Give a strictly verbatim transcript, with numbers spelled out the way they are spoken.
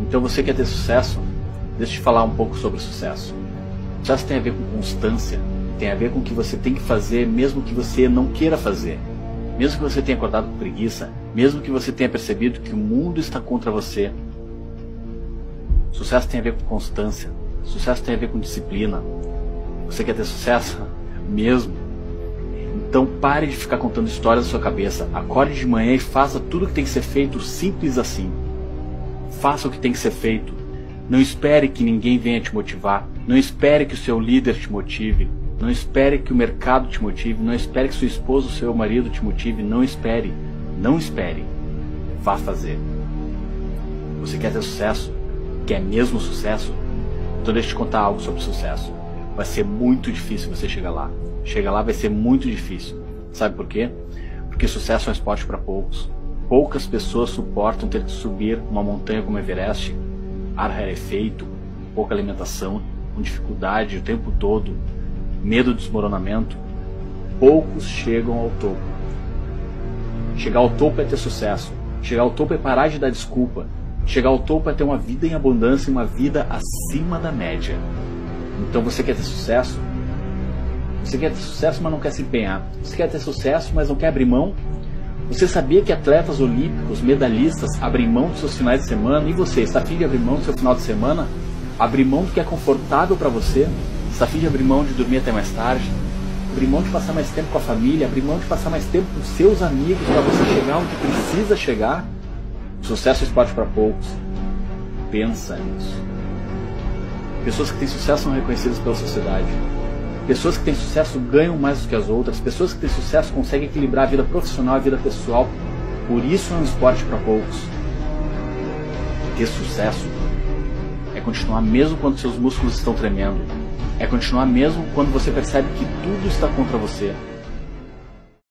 Então você quer ter sucesso? Deixa eu te falar um pouco sobre sucesso. Sucesso tem a ver com constância, tem a ver com o que você tem que fazer mesmo que você não queira fazer. Mesmo que você tenha acordado com preguiça, mesmo que você tenha percebido que o mundo está contra você. Sucesso tem a ver com constância, sucesso tem a ver com disciplina. Você quer ter sucesso? Mesmo. Então pare de ficar contando histórias na sua cabeça. Acorde de manhã e faça tudo o que tem que ser feito, simples assim. Faça o que tem que ser feito. Não espere que ninguém venha te motivar. Não espere que o seu líder te motive. Não espere que o mercado te motive. Não espere que sua esposa ou seu marido te motive. Não espere. Não espere. Vá fazer. Você quer ter sucesso? Quer mesmo sucesso? Então deixa eu te contar algo sobre sucesso. Vai ser muito difícil você chegar lá. Chegar lá vai ser muito difícil. Sabe por quê? Porque sucesso é um esporte para poucos. Poucas pessoas suportam ter que subir uma montanha como Everest, ar rarefeito, pouca alimentação, com dificuldade o tempo todo, medo de desmoronamento. Poucos chegam ao topo. Chegar ao topo é ter sucesso. Chegar ao topo é parar de dar desculpa. Chegar ao topo é ter uma vida em abundância e uma vida acima da média. Então você quer ter sucesso? Você quer ter sucesso, mas não quer se empenhar. Você quer ter sucesso, mas não quer abrir mão? Você sabia que atletas olímpicos, medalhistas, abrem mão dos seus finais de semana? E você, está afim de abrir mão do seu final de semana? Abrir mão do que é confortável para você? Está afim de abrir mão de dormir até mais tarde? Abrir mão de passar mais tempo com a família? Abrir mão de passar mais tempo com seus amigos para você chegar onde precisa chegar? Sucesso é esporte para poucos. Pensa nisso. Pessoas que têm sucesso são reconhecidas pela sociedade. Pessoas que têm sucesso ganham mais do que as outras. Pessoas que têm sucesso conseguem equilibrar a vida profissional e a vida pessoal. Por isso é um esporte para poucos. Ter sucesso é continuar mesmo quando seus músculos estão tremendo. É continuar mesmo quando você percebe que tudo está contra você.